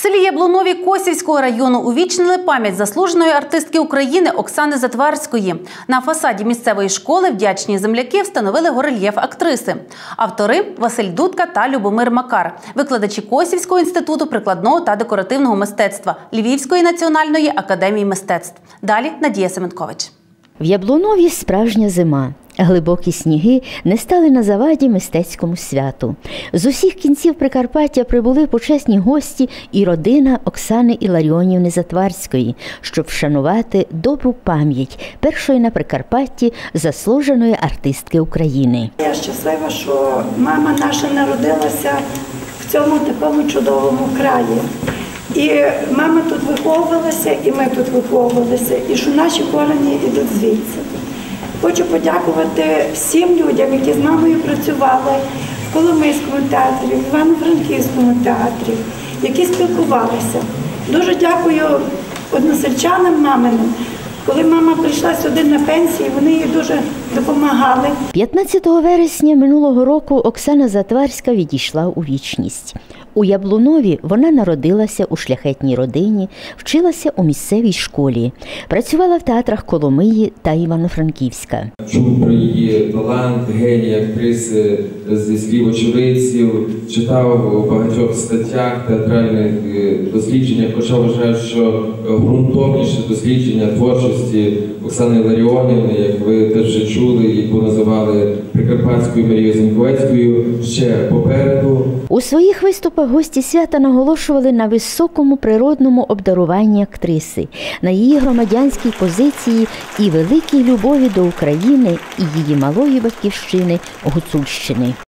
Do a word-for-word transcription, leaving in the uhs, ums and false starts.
селі Яблунові Косівського району увічнили пам'ять заслуженої артистки України Оксани Затварської. На фасаді місцевої школи вдячні земляки встановили горельєф актриси. Автори – Василь Дудка та Любомир Макар, викладачі Косівського інституту прикладного та декоративного мистецтва Львівської національної академії мистецтв. Далі Надія Семенкович. В Яблунові справжня зима. Глибокі сніги не стали на заваді мистецькому святу. З усіх кінців Прикарпаття прибули почесні гості і родина Оксани Іларіонівни Затварської, щоб вшанувати добру пам'ять першої на Прикарпатті заслуженої артистки України. Я щаслива, що мама наша народилася в цьому такому чудовому краї. І мама тут виховувалася, і ми тут виховувалися, і що наші корені йдуть звідси. Хочу подякувати всім людям, які з мамою працювали в Коломийському театрі, в Івано-Франківському театрі, які спілкувалися. Дуже дякую односельчанам маминим. Коли мама прийшла сюди на пенсію, вони їй дуже допомагали. п'ятнадцятого вересня минулого року Оксана Затварська відійшла у вічність. У Яблунові вона народилася у шляхетній родині, вчилася у місцевій школі, працювала в театрах Коломиї та Івано-Франківська. Чув про її талант, геній актриси зі слів очевидців, читав у багатьох статтях, театральних дослідженнях, хоча вважаю, що ґрунтовніше дослідження творчості Оксани Іларіонівни, як ви теж вже чули, яку називали Прикарпатською Марією Заньковецькою, ще попереду. У своїх виступах гості свята наголошували на високому природному обдаруванні актриси, на її громадянській позиції і великій любові до України і її малої батьківщини – Гуцульщини.